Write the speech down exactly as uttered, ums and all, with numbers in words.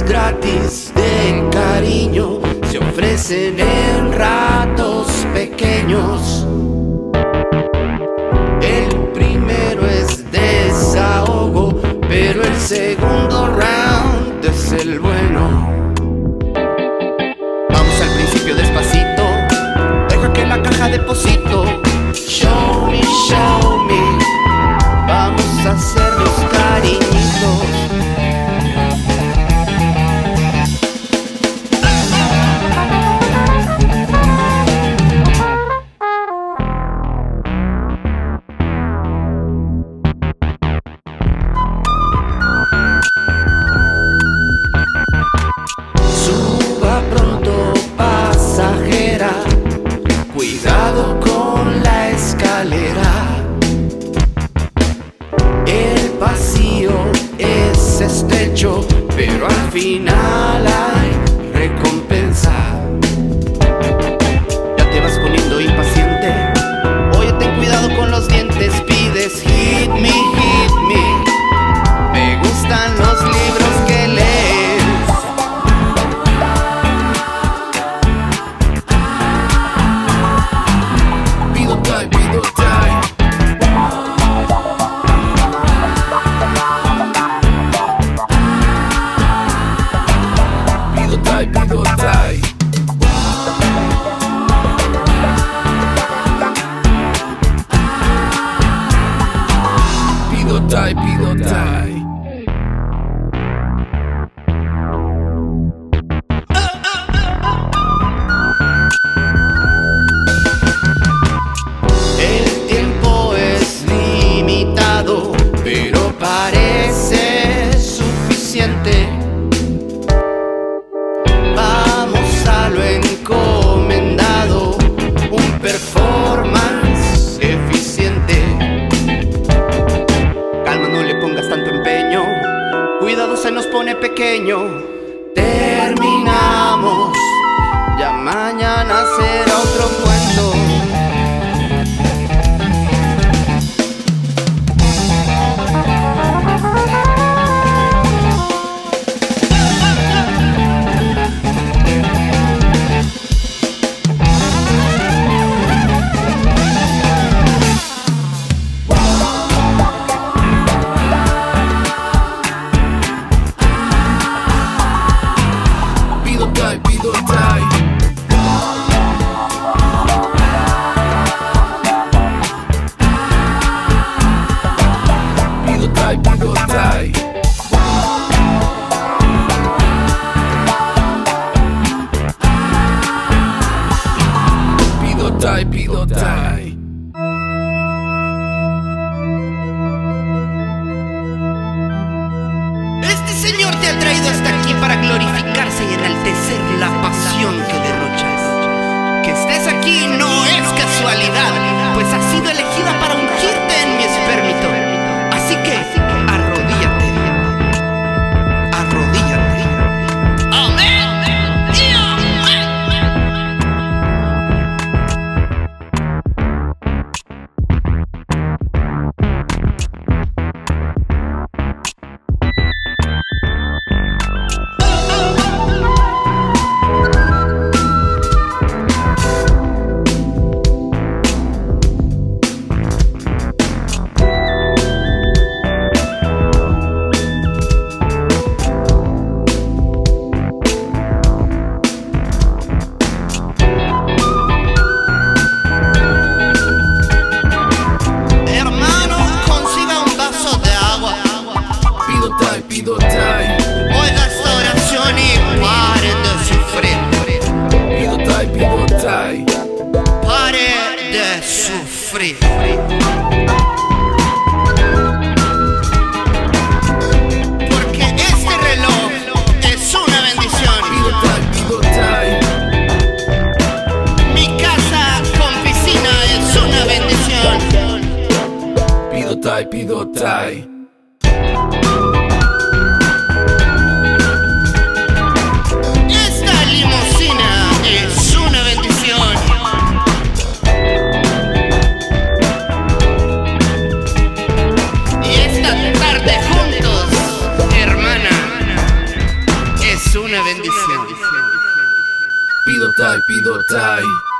gratis de cariño se ofrecen en ratos pequeños. El primero es desahogo, pero el segundo round es el bueno. Vamos al principio despacito, deja que la caja deposito. Show me, show me, vamos a hacernos cariñitos. Suba pronto, pasajera, cuidado con la escalera. El pasillo es estrecho, pero al final hay recompensa. Ya te vas poniendo impaciente, oye, ten cuidado con los dientes. Pides hit me, hit me, me gustan los libros que lees. Pido tie, pido tie. Pido tie, pido tie. Pido tie, pido tie. El tiempo es limitado, pero parece suficiente. Vamos a lo encomendado, un performance eficiente. Calma, no le pongas tanto empeño, cuidado, se nos pone pequeño. Terminamos, ya mañana será otro cuento. Pido tie, pido tie. Pido tie, pido tie. Pido tie, pido tie. Este señor te ha traído hasta aquí para glorificarse y enaltecer la pasión que derrochas. Que estés aquí no es casualidad, pues has sido elegida para ungirte en mi espermito. Así que arrodíllate, arrodíllate. Amén y amén. Pido tie. Oiga esta oración y pare de sufrir. Pido tie, pido tie. Pare de sufrir. Porque este reloj es una bendición. Pido tie, pido tie. Mi casa con piscina es una bendición. Pido tie, pido tie. Es una bendición. bendición. Pido tai, pido tai.